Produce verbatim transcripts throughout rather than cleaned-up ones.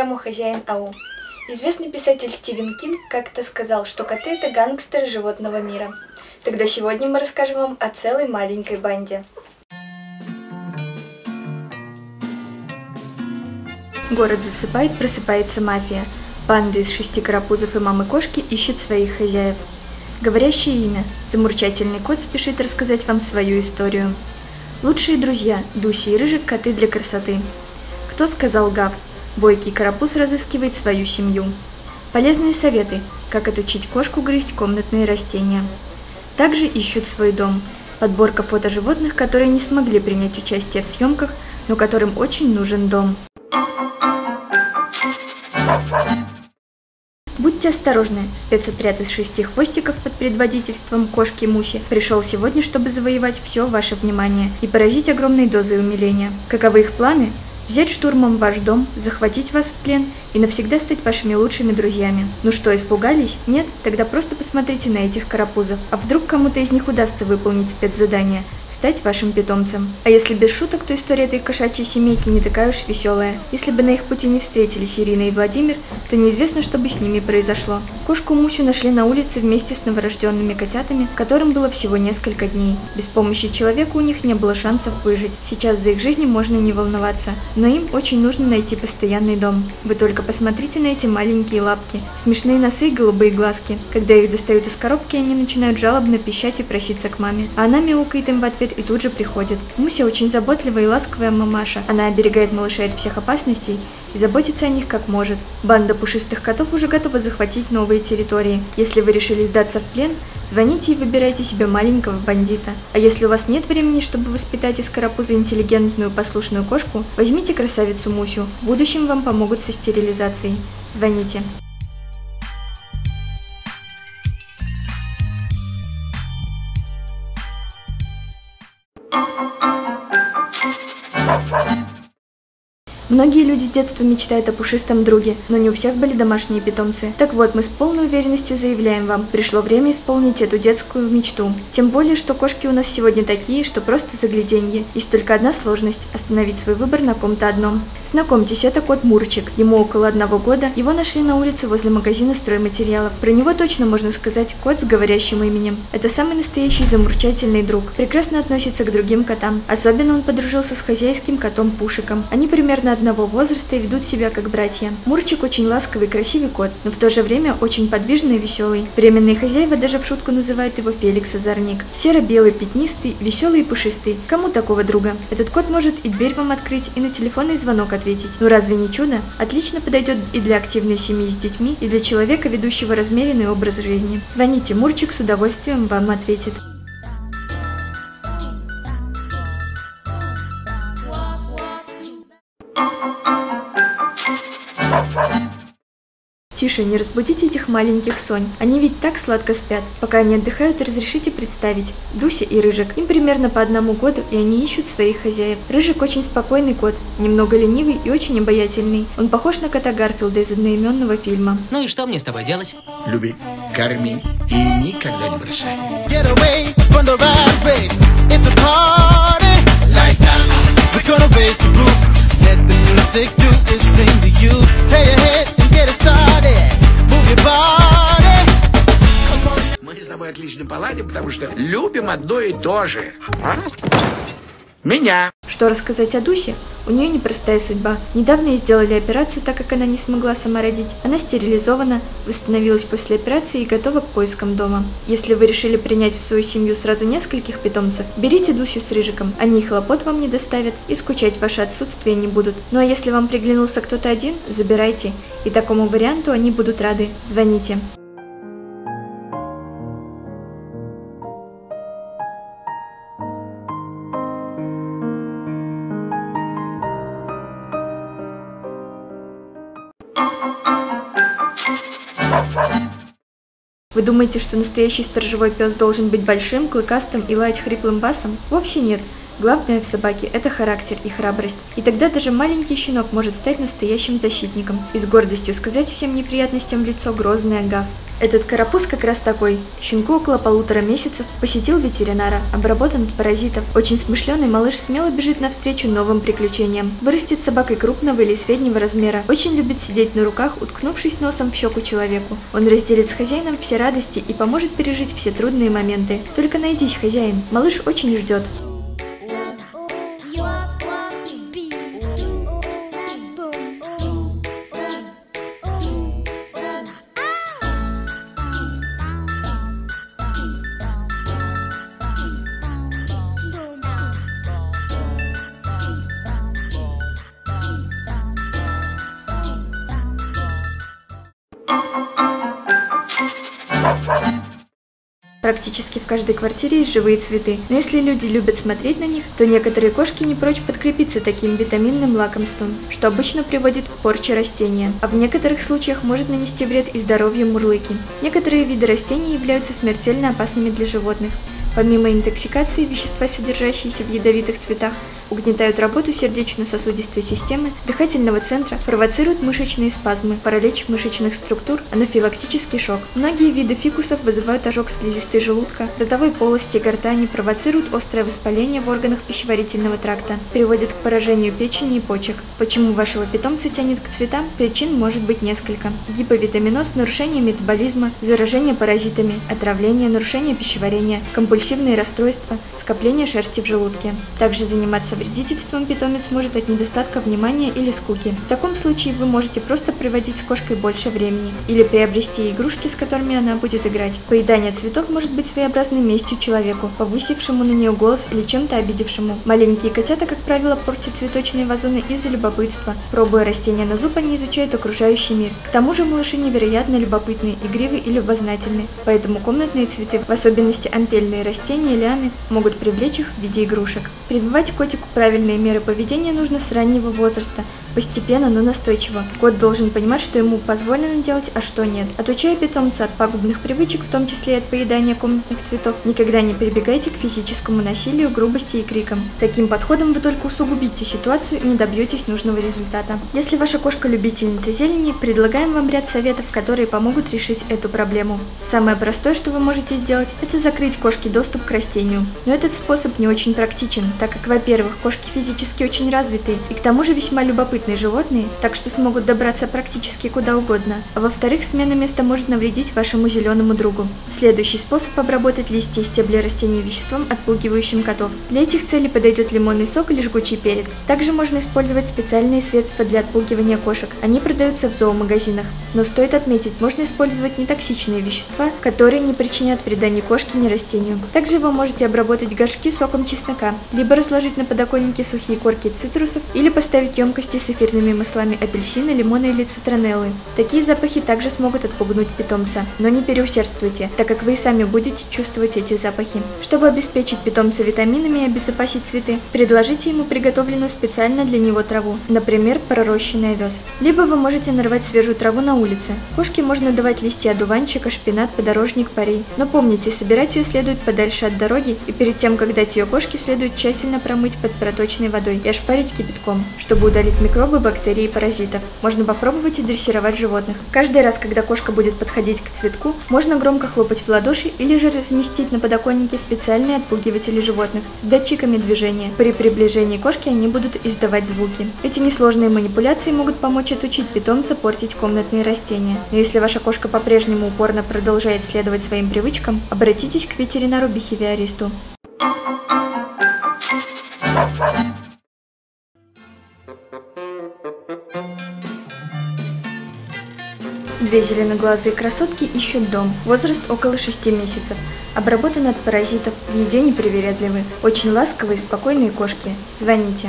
программу «Хозяин АУ». Известный писатель Стивен Кинг как-то сказал, что коты – это гангстеры животного мира. Тогда сегодня мы расскажем вам о целой маленькой банде. Город засыпает, просыпается мафия. Банда из шести карапузов и мамы-кошки ищет своих хозяев. Говорящее имя. Замурчательный кот спешит рассказать вам свою историю. Лучшие друзья. Дуся и Рыжик – коты для красоты. Кто сказал гав? Бойкий карапуз разыскивает свою семью. Полезные советы. Как отучить кошку грызть комнатные растения. Также ищут свой дом. Подборка фото животных, которые не смогли принять участие в съемках, но которым очень нужен дом. Будьте осторожны, спецотряд из шести хвостиков под предводительством кошки Муси пришел сегодня, чтобы завоевать все ваше внимание и поразить огромной дозой умиления. Каковы их планы? Взять штурмом ваш дом, захватить вас в плен и навсегда стать вашими лучшими друзьями. Ну что, испугались? Нет? Тогда просто посмотрите на этих карапузов. А вдруг кому-то из них удастся выполнить спецзадание – стать вашим питомцем. А если без шуток, то история этой кошачьей семейки не такая уж веселая. Если бы на их пути не встретились Ирина и Владимир, то неизвестно, что бы с ними произошло. Кошку Мусю нашли на улице вместе с новорожденными котятами, которым было всего несколько дней. Без помощи человека у них не было шансов выжить. Сейчас за их жизни можно не волноваться. Но им очень нужно найти постоянный дом. Вы только посмотрите на эти маленькие лапки, смешные носы и голубые глазки. Когда их достают из коробки, они начинают жалобно пищать и проситься к маме. А она мяукает им в ответ и тут же приходит. Муся очень заботливая и ласковая мамаша. Она оберегает малышей от всех опасностей и заботится о них как может. Банда пушистых котов уже готова захватить новые территории. Если вы решили сдаться в плен, звоните и выбирайте себе маленького бандита. А если у вас нет времени, чтобы воспитать из карапуза интеллигентную послушную кошку, возьмите красавицу Мусю. В будущем вам помогут со стерилизацией. Звоните. Многие люди с детства мечтают о пушистом друге, но не у всех были домашние питомцы. Так вот, мы с полной уверенностью заявляем вам, пришло время исполнить эту детскую мечту. Тем более, что кошки у нас сегодня такие, что просто загляденье. Есть только одна сложность – остановить свой выбор на ком-то одном. Знакомьтесь, это кот Мурчик. Ему около одного года. Его нашли на улице возле магазина стройматериалов. Про него точно можно сказать кот с говорящим именем. Это самый настоящий замурчательный друг. Прекрасно относится к другим котам. Особенно он подружился с хозяйским котом Пушиком. Они примерно одного возраста и ведут себя как братья. Мурчик очень ласковый, красивый кот, но в то же время очень подвижный и веселый. Временные хозяева даже в шутку называют его Феликс Озорник. Серо-белый, пятнистый, веселый и пушистый. Кому такого друга? Этот кот может и дверь вам открыть, и на телефонный звонок ответить. Ну разве не чудо? Отлично подойдет и для активной семьи с детьми, и для человека, ведущего размеренный образ жизни. Звоните, Мурчик с удовольствием вам ответит. Тише, не разбудите этих маленьких сонь. Они ведь так сладко спят. Пока они отдыхают, разрешите представить. Дуся и Рыжик. Им примерно по одному году, и они ищут своих хозяев. Рыжик очень спокойный кот, немного ленивый и очень обаятельный. Он похож на кота Гарфилда из одноименного фильма. Ну и что мне с тобой делать? Люби, корми и никогда не бросай. Мы с тобой отлично поладим, потому что любим одно и то же. А? Меня. Что рассказать о Дусе? У нее непростая судьба. Недавно ей сделали операцию, так как она не смогла сама родить. Она стерилизована, восстановилась после операции и готова к поискам дома. Если вы решили принять в свою семью сразу нескольких питомцев, берите Дусю с Рыжиком. Они и хлопот вам не доставят, и скучать в ваше отсутствие не будут. Ну а если вам приглянулся кто-то один, забирайте. И такому варианту они будут рады. Звоните. Вы думаете, что настоящий сторожевой пес должен быть большим, клыкастым и лаять хриплым басом? Вовсе нет. Главное в собаке – это характер и храбрость. И тогда даже маленький щенок может стать настоящим защитником и с гордостью сказать всем неприятностям в лицо грозный Агав. Этот карапуз как раз такой. Щенку около полутора месяцев, посетил ветеринара, обработан от паразитов. Очень смышленый малыш смело бежит навстречу новым приключениям. Вырастет собакой крупного или среднего размера. Очень любит сидеть на руках, уткнувшись носом в щеку человеку. Он разделит с хозяином все радости и поможет пережить все трудные моменты. Только найдись, хозяин. Малыш очень ждет. Практически в каждой квартире есть живые цветы, но если люди любят смотреть на них, то некоторые кошки не прочь подкрепиться таким витаминным лакомством, что обычно приводит к порче растения, а в некоторых случаях может нанести вред и здоровью мурлыки. Некоторые виды растений являются смертельно опасными для животных. Помимо интоксикации, вещества, содержащиеся в ядовитых цветах, угнетают работу сердечно-сосудистой системы, дыхательного центра, провоцируют мышечные спазмы, паралич мышечных структур, анафилактический шок. Многие виды фикусов вызывают ожог слизистой желудка, ротовой полости, гортани, провоцируют острое воспаление в органах пищеварительного тракта, приводят к поражению печени и почек. Почему вашего питомца тянет к цветам? Причин может быть несколько. Гиповитаминоз, нарушение метаболизма, заражение паразитами, отравление, нарушение пищеварения, компульсивные расстройства, скопление шерсти в желудке. Также заниматься вредительством питомец может от недостатка внимания или скуки. В таком случае вы можете просто проводить с кошкой больше времени или приобрести игрушки, с которыми она будет играть. Поедание цветов может быть своеобразной местью человеку, повысившему на нее голос или чем-то обидевшему. Маленькие котята, как правило, портят цветочные вазоны из-за любопытства. Пробуя растения на зуб, они изучают окружающий мир. К тому же малыши невероятно любопытные, игривые и любознательные, поэтому комнатные цветы, в особенности ампельные растения, лианы, могут привлечь их в виде игрушек. Прививать котику правильные меры поведения нужно с раннего возраста, постепенно, но настойчиво. Кот должен понимать, что ему позволено делать, а что нет. Отучая питомца от пагубных привычек, в том числе и от поедания комнатных цветов, никогда не прибегайте к физическому насилию, грубости и крикам. Таким подходом вы только усугубите ситуацию и не добьетесь нужного результата. Если ваша кошка любительница зелени, предлагаем вам ряд советов, которые помогут решить эту проблему. Самое простое, что вы можете сделать, это закрыть кошке доступ к растению. Но этот способ не очень практичен, так как, во-первых, кошки физически очень развитые и к тому же весьма любопытные животные, так что смогут добраться практически куда угодно, а во-вторых, смена места может навредить вашему зеленому другу. Следующий способ — обработать листья и стебли растений веществом, отпугивающим котов. Для этих целей подойдет лимонный сок или жгучий перец. Также можно использовать специальные средства для отпугивания кошек, они продаются в зоомагазинах. Но стоит отметить, можно использовать нетоксичные вещества, которые не причинят вреда ни кошке, ни растению. Также вы можете обработать горшки соком чеснока, либо разложить на подоконнике сухие корки цитрусов или поставить емкости с эфирными маслами апельсина, лимона или цитронеллы. Такие запахи также смогут отпугнуть питомца, но не переусердствуйте, так как вы и сами будете чувствовать эти запахи. Чтобы обеспечить питомца витаминами и обезопасить цветы, предложите ему приготовленную специально для него траву, например, пророщенный овес. Либо вы можете нарвать свежую траву на улице. Кошке можно давать листья одуванчика, шпинат, подорожник, порей. Но помните, собирать ее следует подальше от дороги, и перед тем, как дать ее кошке, следует тщательно промыть под проточной водой и ошпарить кипятком, чтобы удалить микробы, бактерии и паразитов. Можно попробовать и дрессировать животных. Каждый раз, когда кошка будет подходить к цветку, можно громко хлопать в ладоши или же разместить на подоконнике специальные отпугиватели животных с датчиками движения. При приближении кошки они будут издавать звуки. Эти несложные манипуляции могут помочь отучить питомца портить комнатные растения. Но если ваша кошка по-прежнему упорно продолжает следовать своим привычкам, обратитесь к ветеринару-бихевиористу. Две зеленоглазые красотки ищут дом. Возраст около шести месяцев. Обработаны от паразитов, в еде непривередливы. Очень ласковые и спокойные кошки. Звоните.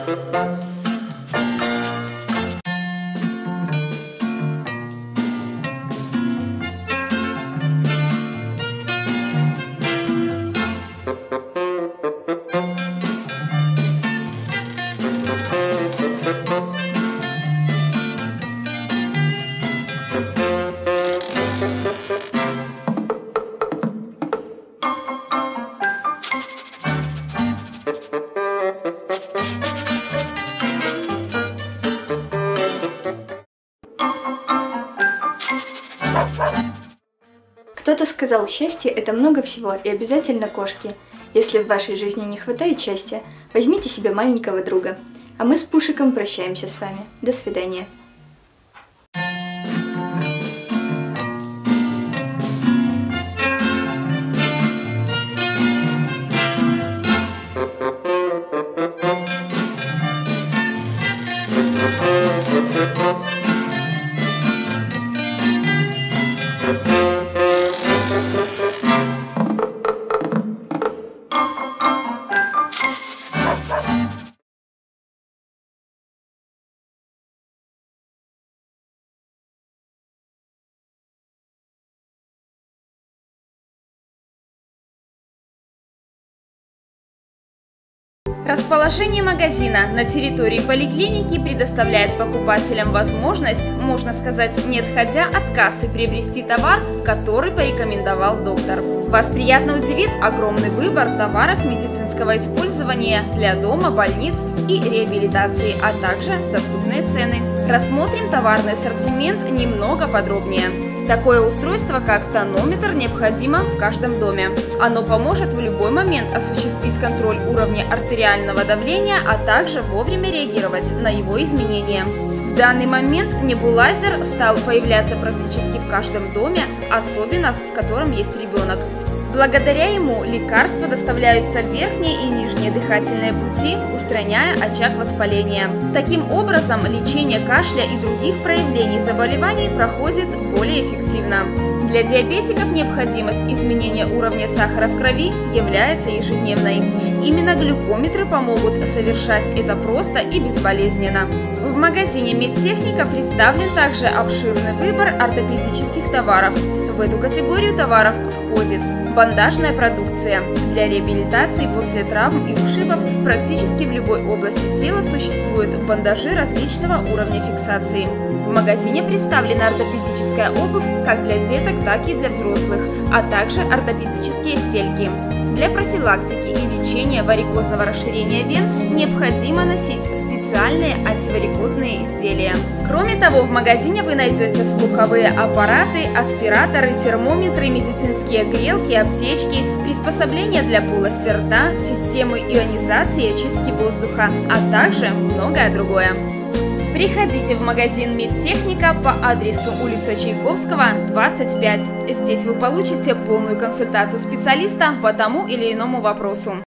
Кто-то сказал, счастье – это много всего, и обязательно кошки. Если в вашей жизни не хватает счастья, возьмите себе маленького друга. А мы с Пушиком прощаемся с вами. До свидания. Расположение магазина на территории поликлиники предоставляет покупателям возможность, можно сказать, не отходя от кассы, приобрести товар, который порекомендовал доктор. Вас приятно удивит огромный выбор товаров медицинского использования для дома, больниц и реабилитации, а также доступные цены. Рассмотрим товарный ассортимент немного подробнее. Такое устройство, как тонометр, необходимо в каждом доме. Оно поможет в любой момент осуществить контроль уровня артериального давления, а также вовремя реагировать на его изменения. В данный момент небулайзер стал появляться практически в каждом доме, особенно в котором есть ребенок. Благодаря ему лекарства доставляются в верхние и нижние дыхательные пути, устраняя очаг воспаления. Таким образом, лечение кашля и других проявлений заболеваний проходит более эффективно. Для диабетиков необходимость изменения уровня сахара в крови является ежедневной. Именно глюкометры помогут совершать это просто и безболезненно. В магазине медтехника представлен также обширный выбор ортопедических товаров. В эту категорию товаров входит бандажная продукция. Для реабилитации после травм и ушибов практически в любой области тела существуют бандажи различного уровня фиксации. В магазине представлена ортопедическая обувь как для деток, так и для взрослых, а также ортопедические стельки. Для профилактики и лечения варикозного расширения вен необходимо носить специальные антиварикозные изделия. Кроме того, в магазине вы найдете слуховые аппараты, аспираторы, термометры, медицинские грелки, аптечки, приспособления для полости рта, системы ионизации и очистки воздуха, а также многое другое. Приходите в магазин «Медтехника» по адресу улица Чайковского, двадцать пять. Здесь вы получите полную консультацию специалиста по тому или иному вопросу.